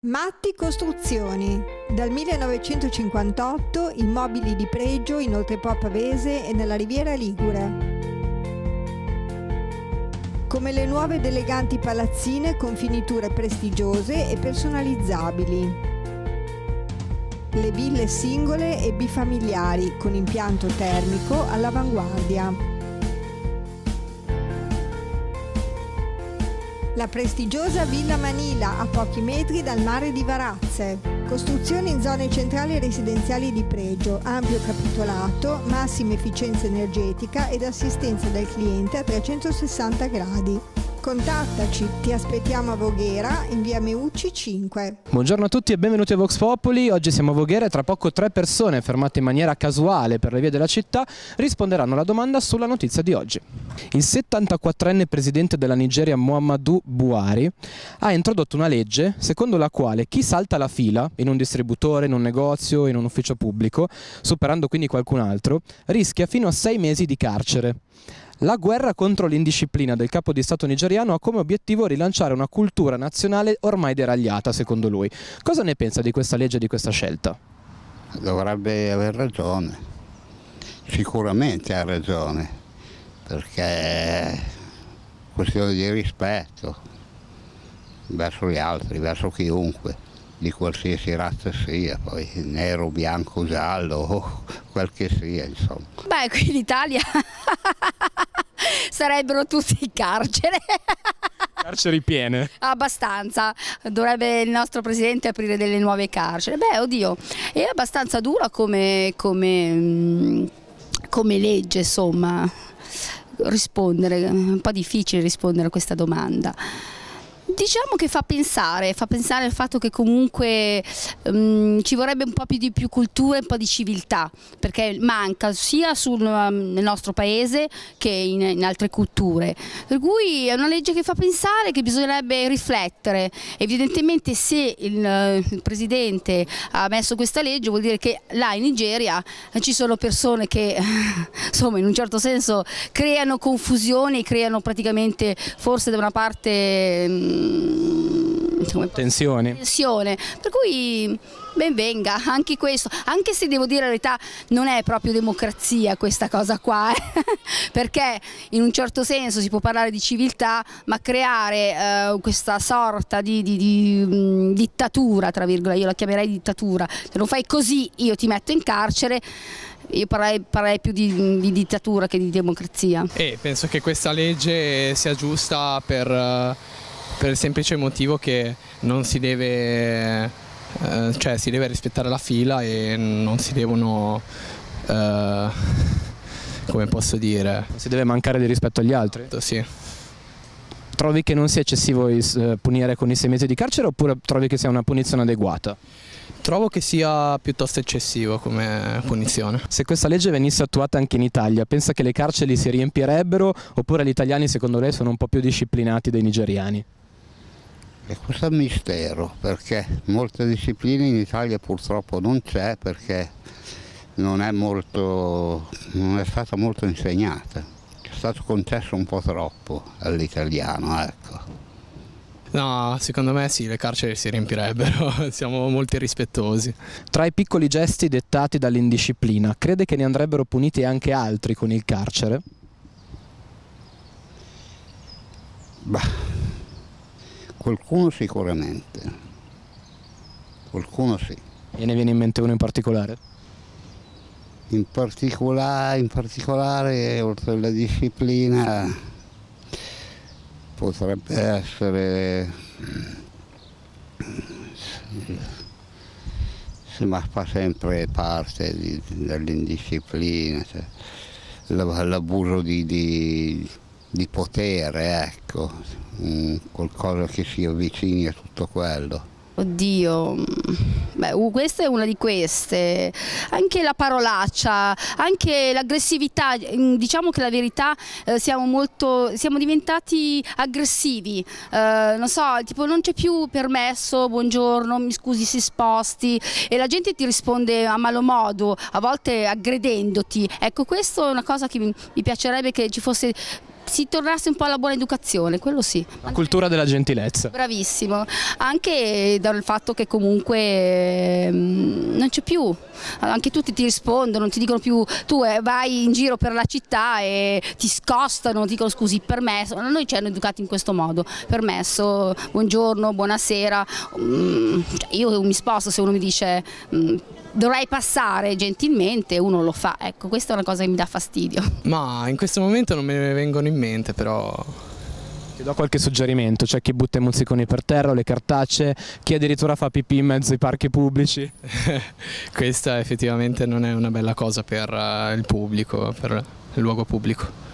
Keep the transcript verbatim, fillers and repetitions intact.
Matti Costruzioni. Dal millenovecentocinquantotto immobili di pregio in Oltrepò Pavese e nella Riviera Ligure. Come le nuove ed eleganti palazzine con finiture prestigiose e personalizzabili. Le ville singole e bifamiliari con impianto termico all'avanguardia. La prestigiosa Villa Manila a pochi metri dal mare di Varazze. Costruzioni in zone centrali residenziali di pregio, ampio capitolato, massima efficienza energetica ed assistenza del cliente a trecentosessanta gradi. Contattaci, ti aspettiamo a Voghera in via Meucci cinque. Buongiorno a tutti e benvenuti a Vox Populi. Oggi siamo a Voghera e tra poco tre persone fermate in maniera casuale per le vie della città risponderanno alla domanda sulla notizia di oggi. Il settantaquattrenne presidente della Nigeria Muhammadu Buhari ha introdotto una legge secondo la quale chi salta la fila in un distributore, in un negozio, in un ufficio pubblico, superando quindi qualcun altro, rischia fino a sei mesi di carcere. La guerra contro l'indisciplina del capo di Stato nigeriano ha come obiettivo rilanciare una cultura nazionale ormai deragliata, secondo lui. Cosa ne pensa di questa legge e di questa scelta? Dovrebbe aver ragione, sicuramente ha ragione, perché è questione di rispetto verso gli altri, verso chiunque, di qualsiasi razza sia, poi nero, bianco, giallo o quel che sia, insomma. Beh, qui in Italia sarebbero tutti in carcere. Carceri piene. Abbastanza. Dovrebbe il nostro presidente aprire delle nuove carceri. Beh, oddio, è abbastanza dura come, come, come legge, insomma, rispondere, è un po' difficile rispondere a questa domanda. Diciamo che fa pensare, fa pensare al fatto che comunque um, ci vorrebbe un po' più di più cultura e un po' di civiltà, perché manca sia sul, um, nel nostro paese che in, in altre culture. Per cui è una legge che fa pensare che bisognerebbe riflettere. Evidentemente se il, il Presidente ha messo questa legge vuol dire che là in Nigeria ci sono persone che insomma in un certo senso creano confusioni, creano praticamente forse da una parte um, tensione. tensione, per cui ben venga anche questo, anche se devo dire la verità non è proprio democrazia questa cosa qua, eh? Perché in un certo senso si può parlare di civiltà, ma creare eh, questa sorta di, di, di mh, dittatura, tra virgolette, io la chiamerei dittatura, se non fai così io ti metto in carcere. Io parlerei, parlerei più di, di dittatura che di democrazia. E penso che questa legge sia giusta per per il semplice motivo che non si deve, eh, cioè si deve rispettare la fila e non si devono, eh, come posso dire... Si deve mancare di rispetto agli altri? Sì. Trovi che non sia eccessivo eh, punire con i sei mesi di carcere oppure trovi che sia una punizione adeguata? Trovo che sia piuttosto eccessivo come punizione. Se questa legge venisse attuata anche in Italia, pensa che le carceri si riempirebbero oppure gli italiani secondo lei sono un po' più disciplinati dei nigeriani? E questo è un mistero, perché molta disciplina in Italia purtroppo non c'è, perché non è, molto, non è stata molto insegnata. È stato concesso un po' troppo all'italiano, ecco. No, secondo me sì, le carceri si riempirebbero, siamo molto rispettosi. Tra i piccoli gesti dettati dall'indisciplina, crede che ne andrebbero puniti anche altri con il carcere? Bah. Qualcuno sicuramente, qualcuno sì. E ne viene in mente uno in particolare? In particolare, in particolare oltre alla disciplina, potrebbe essere, sì, ma fa sempre parte dell'indisciplina, cioè, l'abuso di, di, di potere, ecco. Qualcosa che si avvicini a tutto quello. Oddio, beh, questa è una di queste, anche la parolaccia, anche l'aggressività, diciamo che la verità eh, siamo molto, siamo diventati aggressivi, eh, non so, tipo non c'è più permesso, buongiorno, mi scusi si sposti e la gente ti risponde a malo modo, a volte aggredendoti, ecco questo è una cosa che mi, mi piacerebbe che ci fosse si tornasse un po' alla buona educazione, quello sì. La cultura della gentilezza. Bravissimo, anche dal fatto che comunque eh, non c'è più, anche tutti ti rispondono, non ti dicono più tu eh, vai in giro per la città e ti scostano, ti dicono scusi, permesso, noi ci hanno educati in questo modo, permesso, buongiorno, buonasera, mm, cioè io mi sposto se uno mi dice mm, dovrei passare gentilmente, uno lo fa, ecco, questa è una cosa che mi dà fastidio. Ma in questo momento non me ne vengono in mente, però Ti do qualche suggerimento, c'è chi butta i mozziconi per terra, le cartacee, chi addirittura fa pipì in mezzo ai parchi pubblici. questa effettivamente non è una bella cosa per uh, il pubblico, per il luogo pubblico.